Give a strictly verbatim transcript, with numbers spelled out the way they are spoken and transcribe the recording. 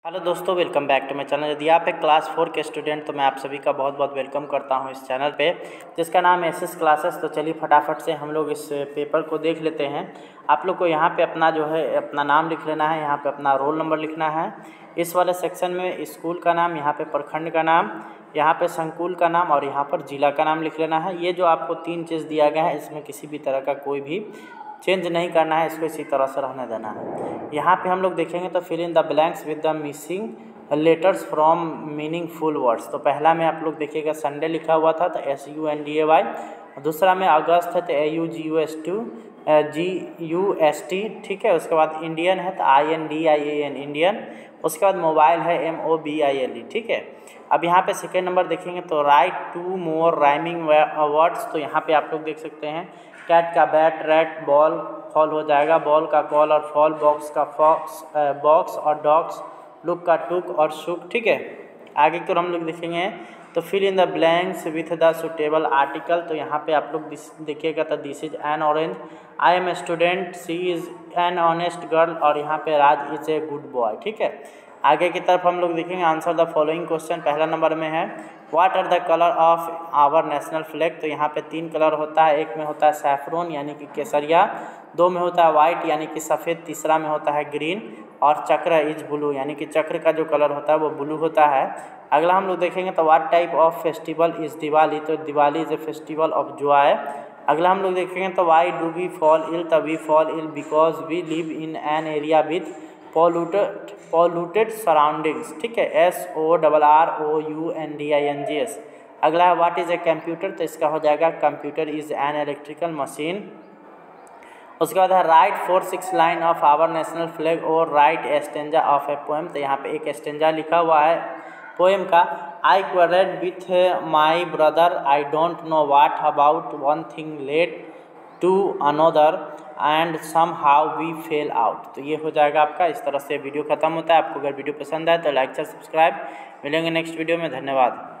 Hello दोस्तों, welcome back to my channel. यदि आप एक क्लास फोर के स्टूडेंट तो मैं आप सभी का बहुत बहुत वेलकम करता हूं इस चैनल पे, जिसका नाम है एस एस क्लासेस। तो चलिए फटाफट से हम लोग इस पेपर को देख लेते हैं। आप लोग को यहाँ पे अपना जो है अपना नाम लिख लेना है, यहाँ पे अपना रोल नंबर लिखना है। इस वाले सेक्शन में स्कूल का नाम, यहाँ पे प्रखंड का नाम, यहाँ पे संकुल का नाम और यहाँ पर जिला का नाम लिख लेना है। ये जो आपको तीन चीज़ दिया गया है, इसमें किसी भी तरह का कोई भी चेंज नहीं करना है, इसको इसी तरह से रहने देना है। यहाँ पे हम लोग देखेंगे तो fill in the blanks with the missing letters from meaningful words. तो पहला में आप लोग देखिएगा संडे लिखा हुआ था तो S U N D A Y. दूसरा में अगस्त है तो A U G U S T G U S T, ठीक है। उसके बाद इंडियन है तो I N D I A N Indian. उसके बाद मोबाइल है M O B I L E, ठीक है। अब यहाँ पे सेकेंड नंबर देखेंगे तो write two more rhyming words. तो यहाँ पे आप लोग देख सकते हैं कैट का बैट, रैट बॉल फॉल हो जाएगा, बॉल का कॉल और फॉल, बॉक्स का फॉक्स बॉक्स और डॉग्स, लुक का टुक और शुक, ठीक है। आगे तो हम लोग देखेंगे तो fill in the blanks with the suitable article. तो यहाँ पे आप लोग देखिएगा तो this is an orange, I am a student, she is an honest girl और यहाँ पे Raj is a good boy, ठीक है। आगे की तरफ हम लोग देखेंगे आंसर द फॉलोइंग क्वेश्चन। पहला नंबर में है what are the colour of our national flag. तो यहाँ पे तीन कलर होता है, एक में होता है सैफरोन यानी कि केसरिया, दो में होता है वाइट यानी कि सफ़ेद, तीसरा में होता है ग्रीन और चक्र इज ब्लू यानी कि चक्र का जो कलर होता है वो ब्लू होता है। अगला हम लोग देखेंगे तो what type of festival is Diwali. तो Diwali is a festival of joy. अगला हम लोग देखेंगे तो why do we fall ill. तो we fall ill because we live in an area with polluted polluted surroundings, ठीक है। S O double R O U N D I N G S. अगला है व्हाट इज़ ए कंप्यूटर। तो इसका हो जाएगा computer is an electrical machine. उसके बाद है write four six line of our national flag और write stanza of a poem. तो यहाँ पे एक एस्टेंजा लिखा हुआ है पोएम का। I quarrelled with my brother, I don't know what about one thing led to another and somehow we fell out. तो ये हो जाएगा आपका। इस तरह से वीडियो खत्म होता है। आपको अगर वीडियो पसंद आए तो लाइक शेयर सब्सक्राइब। मिलेंगे नेक्स्ट वीडियो में। धन्यवाद।